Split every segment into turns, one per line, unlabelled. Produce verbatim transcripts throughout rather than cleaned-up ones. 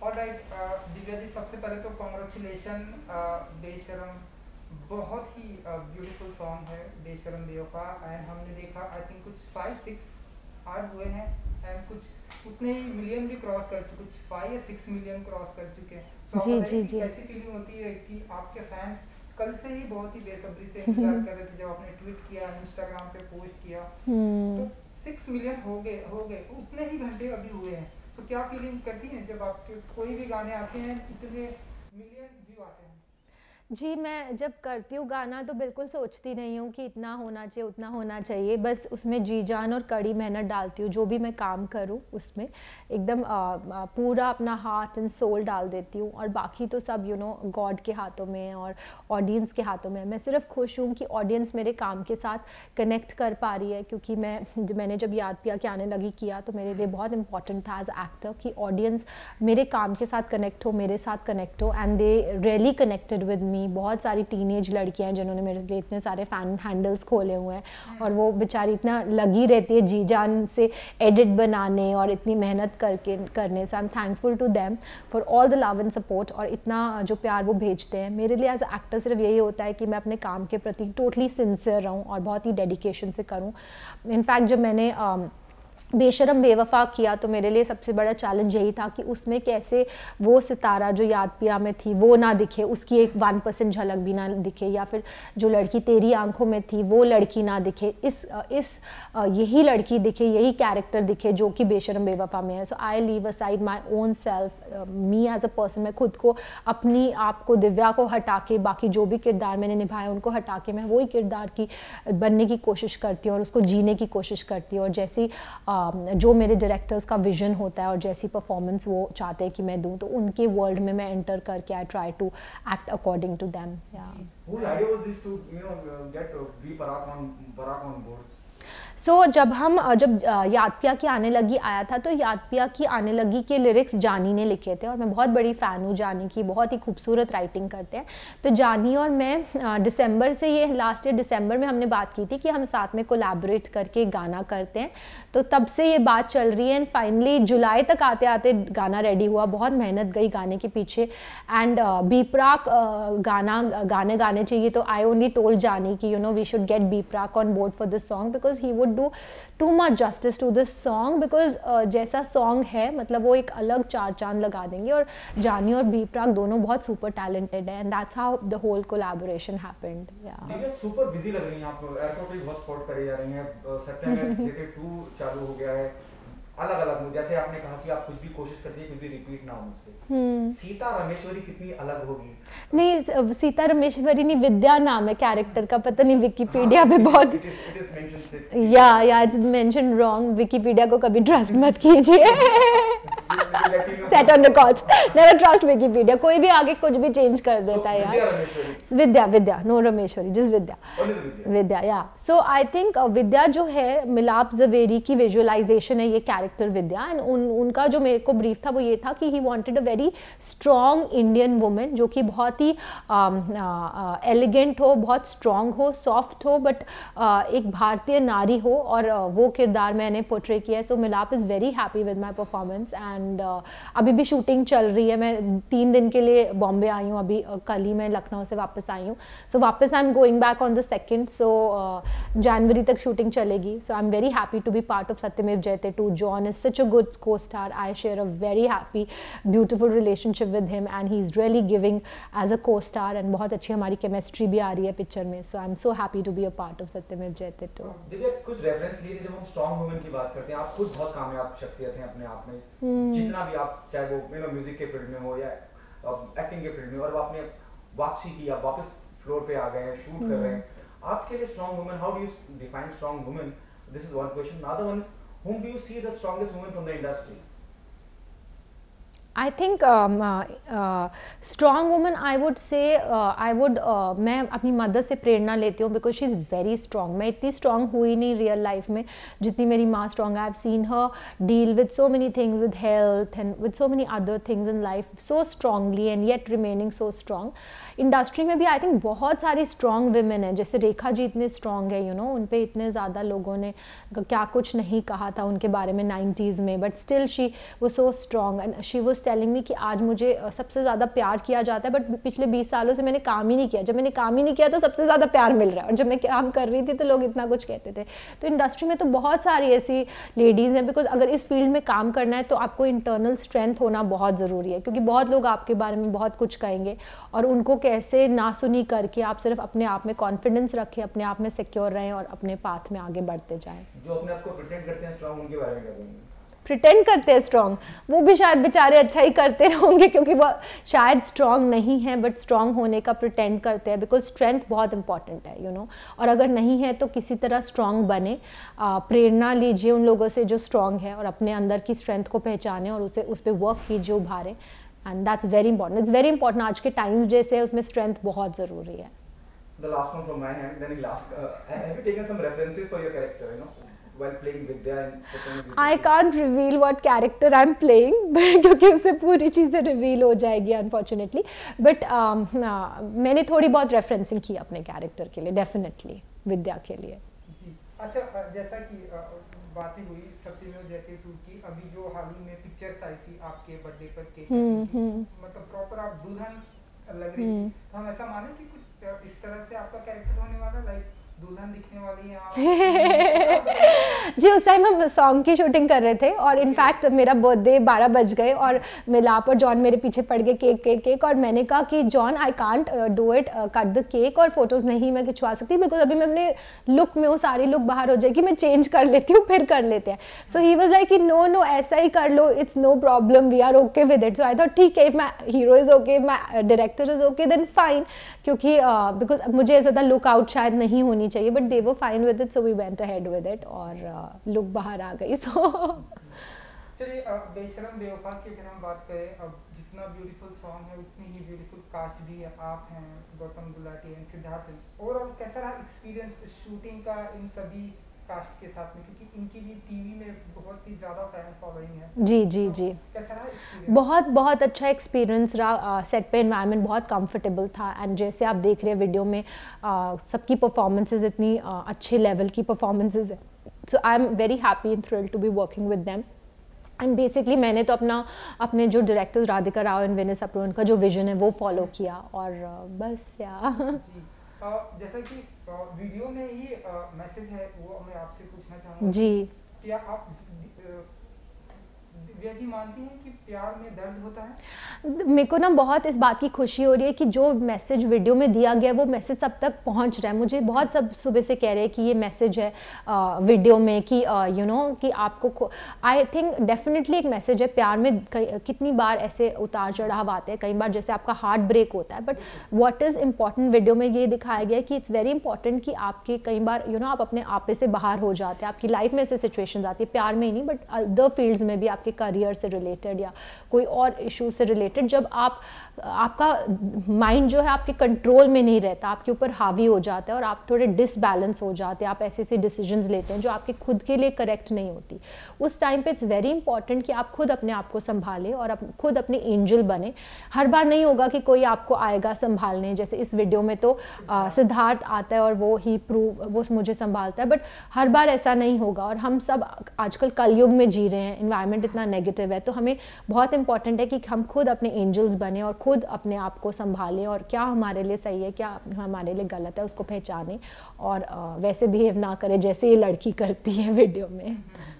Alright Divya ji, सबसे पहले तो कॉन्ग्रेचुलेशन। बेशरम बहुत ही ब्यूटीफुल सॉन्ग है बेशरम बेवफा। एंड हमने देखा आई थिंक कुछ फाइव सिक्स आर हुए हैं एंड कुछ उतने ही मिलियन भी क्रॉस कर चुके, कुछ फाइव या सिक्स मिलियन क्रॉस कर चुके हैं। सो
जी
so,
जी जी।
कैसी फीलिंग होती है कि आपके फैंस कल से ही बहुत ही बेसब्री से इंतजार कर रहे थे जब आपने ट्वीट किया, इंस्टाग्राम पे पोस्ट किया, तो सिक्स मिलियन हो गए हो गए उतने ही घंटे अभी हुए हैं। सो so, क्या फीलिंग करती हैं जब आपके कोई भी गाने आते हैं इतने मिलियन व्यू आते हैं?
जी, मैं जब करती हूँ गाना तो बिल्कुल सोचती नहीं हूँ कि इतना होना चाहिए उतना होना चाहिए, बस उसमें जी जान और कड़ी मेहनत डालती हूँ। जो भी मैं काम करूँ उसमें एकदम पूरा अपना हार्ट एंड सोल डाल देती हूँ, और बाकी तो सब यू नो गॉड के हाथों में और ऑडियंस के हाथों में। मैं सिर्फ खुश हूँ कि ऑडियंस मेरे काम के साथ कनेक्ट कर पा रही है, क्योंकि मैं मैंने जब याद पिया कि आने लगी किया तो मेरे लिए बहुत इंपॉर्टेंट था एज एक्टर कि ऑडियंस मेरे काम के साथ कनेक्ट हो, मेरे साथ कनेक्ट हो, and they really connected with me. बहुत सारी टीनेज लड़कियां हैं जिन्होंने मेरे लिए इतने सारे फैन हैंडल्स खोले हुए हैं, और वो बेचारी इतना लगी रहती है जी जान से एडिट बनाने और इतनी मेहनत करके करने से। I am thankful to them for all the love and support, और इतना जो प्यार वो भेजते हैं मेरे लिए। एज एक्टर सिर्फ यही होता है कि मैं अपने काम के प्रति टोटली सिंसियर रहूँ और बहुत ही डेडिकेशन से करूँ। इनफैक्ट जब मैंने uh, बेशरम बेवफा किया तो मेरे लिए सबसे बड़ा चैलेंज यही था कि उसमें कैसे वो सितारा जो याद पिया में थी वो ना दिखे, उसकी एक वन परसेंट झलक भी ना दिखे, या फिर जो लड़की तेरी आंखों में थी वो लड़की ना दिखे, इस इस यही लड़की दिखे, यही कैरेक्टर दिखे जो कि बेशरम बेवफा में है। So I leave aside my own self, me as a person. मैं खुद को, अपनी आप को, दिव्या को हटा के बाकी जो भी किरदार मैंने निभाए उनको हटा के मैं वही किरदार की बनने की कोशिश करती हूँ और उसको जीने की कोशिश करती हूँ। और जैसी जो मेरे डायरेक्टर्स का विजन होता है और जैसी परफॉर्मेंस वो चाहते हैं कि मैं दूं, तो उनके वर्ल्ड में मैं एंटर करके I try to act according to them. या
whose idea was this to you know get V Parak on Parak on board?
So so, जब हम जब याद पिया की आने लगी आया था तो याद पिया की आने लगी के लिरिक्स जानी ने लिखे थे, और मैं बहुत बड़ी फ़ैन हूँ जानी की, बहुत ही खूबसूरत राइटिंग करते हैं। तो जानी और मैं दिसंबर से, ये लास्ट ईयर दिसंबर में हमने बात की थी कि हम साथ में कोलैबोरेट करके गाना करते हैं, तो तब से ये बात चल रही है। एंड फाइनली जुलाई तक आते आते गाना रेडी हुआ, बहुत मेहनत गई गाने के पीछे। एंड बी प्राक गाना गाने गाने चाहिए, तो आई ओनली टोल्ड जानी कि you know we should get B Praak on board for this song because he would do too much justice to this song, because uh, जैसा song है मतलब वो एक अलग चार चांद लगा देंगे। और जानी और बी प्राक दोनों बहुत super talented है, and that's how the whole collaboration happened. Yeah.
Divya super busy लग रही हैं आप, एयरपोर्ट पे बहुत स्पॉट करे जा रही हैं, सत्य में जेके टू चालू हो गया है, अलग अलग जैसे आपने कहा कि आप कुछ भी कोशिश करती है कुछ भी रिपीट ना हो उससे। सीता रमेश्वरी कितनी अलग होगी?
नहीं, सीता रमेश्वरी नहीं, विद्या नाम है कैरेक्टर का, पता नहीं विकिपीडिया पे बहुत या या इट्स मेंशन रॉन्ग। विकिपीडिया को कभी ट्रस्ट मत कीजिए। Set on records, never trust Wikipedia, कोई भी आगे कुछ भी चेंज कर देता है यार। Vidya Vidya no Rameshwari, just Vidya Vidya yeah so I think विद्या जो है मिलाप जवेरी की विजुअलाइजेशन है ये कैरेक्टर विद्या। एंड उन उनका जो मेरे को ब्रीफ था वो ये था कि he wanted a very strong Indian women जो कि बहुत ही एलिगेंट हो, बहुत स्ट्रॉन्ग हो, सॉफ्ट हो, बट uh, एक भारतीय नारी हो, और uh, वो किरदार मैंने पोर्ट्रे किया है। So Milap is very happy with my performance. And अभी भी शूटिंग चल रही है, मैं तीन दिन के लिए बॉम्बे आई हूँ, अभी uh, कल ही मैं लखनऊ से वापस आई हूँ। सो so, वापस I am going back on the second, so जनवरी तक शूटिंग चलेगी। So I am very happy to be part of Satyamev Jayate two. John is such a good co-star. I share a very happy, beautiful relationship with him, and he's really giving as a co-star. And बहुत अच्छी हमारी chemistry भी आ रही है picture में. So I'm so happy to be a part of सत्यमेव Jayate to.
देखिए कुछ रेफरेंस लिए थे जब हम स्ट्रॉन्ग वुमेन की बात करते हैं, आप खुद बहुत कामयाब शख्सियत हैं अपने आप में, जितना भी आप चाहे वो यू नो म्यूजिक के फील्ड में हो या एक्टिंग के फील्ड में, और आपने वापसी की, आप वापस फ्लोर पे आ गए हैं, शूट कर रहे हैं। आपके लिए strong women, how do you define strong women? This is one question. Other one is whom do you see the strongest woman from the industry?
I think um, uh, uh, strong woman, I would say uh, I would uh, मैं अपनी mother से प्रेरणा लेती हूँ because she is very strong. मैं इतनी strong हुई नहीं real life में जितनी मेरी माँ strong है. I've seen her deal with so many things, with health and with so many other things in life so strongly and yet remaining so strong. Industry में भी आई थिंक बहुत सारी strong women हैं, जैसे रेखा जी इतने strong है, you no उन पे इतने ज़्यादा लोगों ने क्या कुछ नहीं कहा था उनके बारे में नाइन्टीज़ में, बट स्टिल शी वो so strong and she was telling me कि आज मुझे uh, सबसे ज़्यादा प्यार किया जाता है, बट पिछले बीस सालों से मैंने काम ही नहीं किया, जब मैंने काम ही नहीं किया तो सबसे ज़्यादा प्यार मिल रहा है, और जब मैं काम कर रही थी तो लोग इतना कुछ कहते थे। तो इंडस्ट्री में तो बहुत सारी ऐसी लेडीज़ हैं, बिकॉज अगर इस फील्ड में काम करना है तो आपको इंटरनल स्ट्रेंथ होना बहुत ज़रूरी है, क्योंकि बहुत लोग आपके बारे में बहुत कुछ कहेंगे और उनको कैसे ना सुनी करके आप सिर्फ अपने आप में कॉन्फिडेंस रखें, अपने आप में सिक्योर रहें और अपने पाथ में आगे बढ़ते जाएं।
जो अपने आप को प्रिटेंड करते हैं स्ट्रांग, उनके बारे में क्या बोलेंगे?
प्रिटेंड करते हैं स्ट्रॉन्ग, वो भी शायद बेचारे अच्छा ही करते होंगे, क्योंकि वो शायद स्ट्रॉन्ग नहीं है बट स्ट्रॉन्ग होने का प्रिटेंड करते हैं, बिकॉज स्ट्रेंथ बहुत इंपॉर्टेंट है, यू नो। और अगर नहीं है तो किसी तरह स्ट्रॉन्ग बने, प्रेरणा लीजिए उन लोगों से जो स्ट्रॉन्ग है, और अपने अंदर की स्ट्रेंथ को पहचाने और उसे उस पर वर्क कीजिए, उभारे, and that's very important. It's very important, आज के टाइम जैसे उसमें स्ट्रेंथ बहुत ज़रूरी है।
The last one from my hand, then I'll ask, uh, have you taken some references for your character, you know, while playing Vidya and Satyamurthy?
I can't reveal what character I'm playing, but क्योंकि उससे पूरी चीज़ें reveal हो जाएगी unfortunately, but um, uh, मैंने थोड़ी बहुत referencing की अपने कैरेक्टर के लिए, डेफिनेटली विद्या के लिए।
जी अच्छा, जैसा कि बातें हुई सत्यमेव जयते टू की, अभी जो हाल ही में पिक्चर्स आई थी आपके बर्थडे पर केक, मतलब प्रॉपर आप दुल्हन लग रही थी, तो हम ऐसा माने कि कुछ इस तरह से आपका कैरेक्टर होने वाला, लाइक दुल्हन दिखने वाली है आप?
जी, उस टाइम हम सॉन्ग की शूटिंग कर रहे थे और इनफैक्ट मेरा बर्थडे बारह बज गए और मिलाप और जॉन मेरे पीछे पड़ गए केक केक केक और मैंने कहा कि John I can't do it, cut the cake और फोटोज़ नहीं मैं खिंचवा सकती, बिकॉज अभी मैं अपने लुक में वो सारी लुक बाहर हो जाएगी, मैं चेंज कर लेती हूँ फिर कर लेते हैं। सो ही वाज लाइक कि नो नो ऐसा ही कर लो, it's no problem, we are okay with it. So I thought ठीक है, if my hero is okay, my director is okay, then fine, क्योंकि बिकॉज uh, मुझे ज़्यादा लुक आउट शायद नहीं होनी चाहिए, but they were fine with it, so we went ahead with it और लुक uh, बाहर आ गई। सो
चलिए, बेशरम बेवफा की अगर हम बात करें, अब जितना ब्यूटीफुल सॉन्ग है उतनी ही ब्यूटीफुल कास्ट भी है, आप हैं, गौतम गुलाटी हैं, सिद्धार्थ हैं, ओवरऑल कैसा रहा एक्सपीरियंस शूटिंग का इन सभी कास्ट के साथ में, क्योंकि इनकी भी टीवी में बहुत ही ज़्यादा फैन फॉलोइंग है।
जी जी
so,
जी
कैसा रहा एक्सपीरियंस? बहुत
बहुत अच्छा एक्सपीरियंस रहा, सेट पे एनवायरनमेंट बहुत कंफर्टेबल था, एंड जैसे आप देख रहे हैं वीडियो में uh, सबकी परफॉर्मेंसेज इतनी uh, अच्छे लेवल की परफॉर्मेंसेज है, so I am very happy and thrilled to be working with them. And basically मैंने तो अपना अपने जो डायरेक्टर्स राधिका राव एंड विनय सप्रू, उनका जो विजन है वो फॉलो किया और uh, बस या
Uh, जैसा कि uh, वीडियो में ही मैसेज uh, है, वो मैं आपसे पूछना चाहूँगा
जी,
क्या आप दिव्या जी मानती हैं कि प्यार में दर्द होता है?
मेरे को ना बहुत इस बात की खुशी हो रही है कि जो मैसेज वीडियो में दिया गया है वो मैसेज सब तक पहुंच रहा है। मुझे बहुत सब सुबह से कह रहे हैं कि ये मैसेज है आ, वीडियो में कि यू नो कि आपको, आई थिंक डेफिनेटली एक मैसेज है। प्यार में कितनी बार ऐसे उतार चढ़ाव आते हैं, कई बार जैसे आपका हार्ट ब्रेक होता है, but what is important video में ये दिखाया गया है कि इट्स वेरी इंपॉर्टेंट कि आपके कई बार यू you नो know, आप अपने आपे से बाहर हो जाते हैं, आपकी लाइफ में ऐसे सिचुएशन आती है, प्यार में ही नहीं बट अदर फील्ड्स में भी, आपके करियर से रिलेटेड या कोई और इशू से रिलेटेड, जब आप आपका माइंड जो है आपके कंट्रोल में नहीं रहता, आपके ऊपर हावी हो जाता है और आप थोड़े डिसबैलेंस हो जाते हैं, आप ऐसे ऐसे डिसीजंस लेते हैं जो आपके खुद के लिए करेक्ट नहीं होती, उस टाइम पे इट्स वेरी इंपॉर्टेंट कि आप खुद अपने आप को संभालें और आप खुद अपने एंजल बने। हर बार नहीं होगा कि कोई आपको आएगा संभालने, जैसे इस वीडियो में तो आ, सिद्धार्थ आता है और वो ही प्रूव वो मुझे संभालता है, बट हर बार ऐसा नहीं होगा। और हम सब आजकल कलयुग में जी रहे हैं, इन्वायरमेंट इतना नेगेटिव है, तो हमें बहुत इंपॉर्टेंट है कि हम खुद अपने एंजल्स बने और खुद अपने आप को संभालें और क्या हमारे लिए सही है, क्या हमारे लिए गलत है, उसको पहचानें और आ, वैसे बिहेव ना करें जैसे ये लड़की करती है वीडियो में।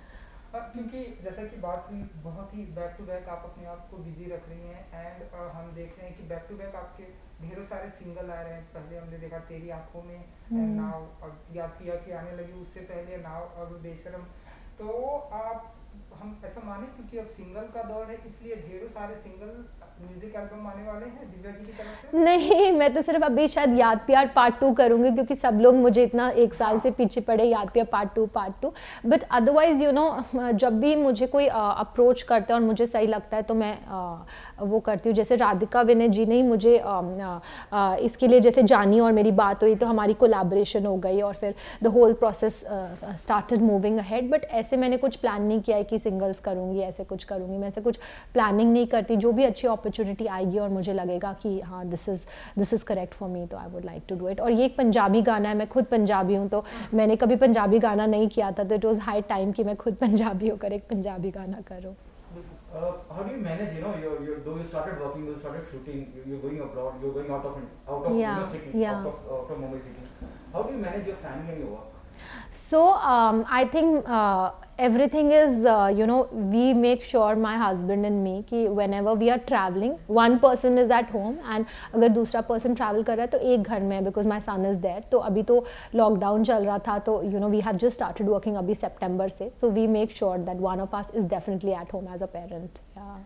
क्योंकि जैसा कि बात हुई, बहुत ही बैक टू बैक आप अपने आप को बिजी रख रही हैं एंड uh, हम देख रहे हैं कि बैक टू बैक आपके ढेरों सारे सिंगल आ रहे हैं। पहले हमने देखा तेरी आंखों में, एंड नाउ अब याद पिया की आने लगी, उससे पहले नाउ अब बेशरम। तो आप हम ऐसा माने क्योंकि अब सिंगल का दौर है इसलिए ढेरों सारे सिंगल म्यूजिक एल्बम आने वाले हैं दिव्या जी की तरफ से?
नहीं, मैं तो सिर्फ अभी शायद याद प्यार पार्ट टू करूँगी, क्योंकि सब लोग मुझे इतना एक साल से पीछे पड़े याद प्यार part two part two but otherwise you know जब भी मुझे कोई अप्रोच uh, करता है और मुझे सही लगता है तो मैं uh, वो करती हूँ। जैसे राधिका विनय जी ने ही मुझे uh, uh, इसके लिए, जैसे जानी और मेरी बात हुई तो हमारी कोलैबोरेशन हो गई और फिर the whole process started moving ahead. But ऐसे मैंने कुछ प्लान नहीं किया है कि सिंगल्स करूँगी, ऐसे कुछ करूँगी, मैं ऐसे कुछ प्लानिंग नहीं करती। जो भी अच्छी अपॉर्चुनिटी आएगी और मुझे लगेगा कि हाँ this is this is correct for me, तो I would like to do it. और ये एक पंजाबी गाना है, मैं खुद पंजाबी हूँ, तो मैंने कभी पंजाबी गाना नहीं किया था, तो इट वॉज हाई टाइम कि मैं खुद पंजाबी होकर एक पंजाबी गाना करूँ।
Uh, how do you manage, you know, you're, you're, though you started working, you started shooting, you- you're going abroad, you're going out of, out of,
Yeah,
you know, city,
yeah.
out of, out of Mumbai city. How do you manage your family and your work?
So um, I think uh, everything is, uh, you know, we make sure, my husband and me, कि whenever we are traveling, one person is at home and अगर दूसरा person travel कर रहा है तो एक घर में है, because my son is there. तो अभी तो lockdown चल रहा था, तो you know we have just started working अभी September से, so we make sure that one of us is definitely at home as a parent. Yeah.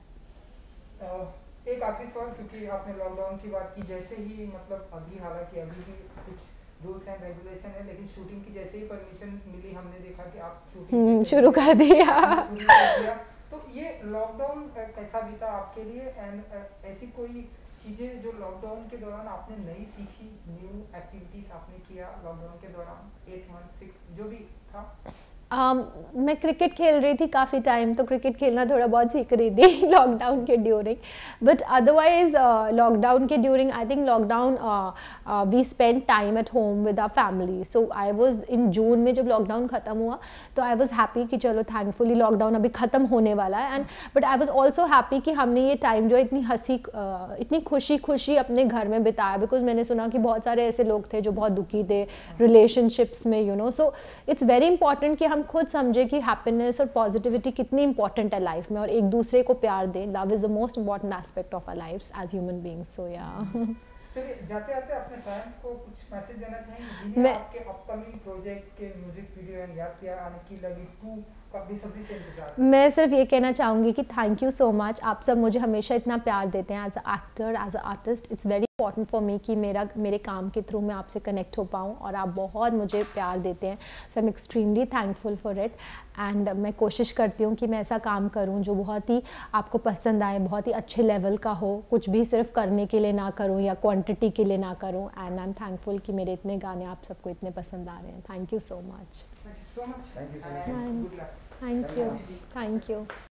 अह, एक आखिरी सवाल, क्योंकि आपने लॉकडाउन की बात की, जैसे ही मतलब अभी हालांकि अभी भी कुछ रूल्स एंड रेगुलेशन है, लेकिन शूटिंग की जैसे ही परमिशन मिली हमने देखा कि आप शूटिंग
हम्म,
पे चले
शुरू
गए,
कर दिया।
आपने शुरू कर दिया। तो ये लॉकडाउन कैसा बीता आपके लिए, एंड ऐसी कोई चीजें जो लॉकडाउन के दौरान आपने नई सीखी, न्यू एक्टिविटीज आपने किया लॉकडाउन के दौरान, एट मंथ सिक्स जो भी था?
Um, मैं क्रिकेट खेल रही थी काफ़ी टाइम, तो क्रिकेट खेलना थोड़ा बहुत सीख रही थी लॉकडाउन के ड्यूरिंग, बट अदरवाइज लॉकडाउन के during I think lockdown we spend time at home with our family. So I was in June में जब लॉकडाउन ख़त्म हुआ तो आई वाज हैप्पी कि चलो थैंकफुली लॉकडाउन अभी ख़त्म होने वाला है, and but I was also happy कि हमने ये टाइम जो इतनी हंसी uh, इतनी खुशी खुशी अपने घर में बिताया, बिकॉज मैंने सुना कि बहुत सारे ऐसे लोग थे जो बहुत दुखी थे रिलेशनशिप्स में, you know. So it's very important कि हम खुद समझे कि हैप्पीनेस और पॉजिटिविटी कितनी इंपॉर्टेंट है लाइफ में, और एक दूसरे को प्यार दें. Love is the most important aspect of our lives as human beings. So या
चलिए, जाते जाते अपने फैंस को कुछ मैसेज देना चाहेंगे जिन्हें
मैं-
आपके अपकमिंग प्रोजेक्ट के म्यूजिक वीडियो एंड याद किया आने की लगी टू का बेसब्री से इंतजार?
मैं सिर्फ ये कहना चाहूँगी कि थैंक यू सो मच. आप सब मुझे हमेशा इतना प्यार देते हैं as a actor, as a artist. It's very important for me कि मेरा मेरे काम के थ्रू मैं आपसे कनेक्ट हो पाऊँ, और आप बहुत मुझे प्यार देते हैं. So I am extremely thankful for it, and मैं कोशिश करती हूँ कि मैं ऐसा काम करूँ जो बहुत ही आपको पसंद आए, बहुत ही अच्छे लेवल का हो, कुछ भी सिर्फ करने के लिए ना करूँ या क्वांटिटी के लिए ना करूँ. एंड आई एम थैंकफुल कि मेरे इतने गाने आप सबको इतने पसंद आ रहे हैं. Thank you so much.
Thank you so much.
Thank you so much.
And good luck.
Thank you. Thank you.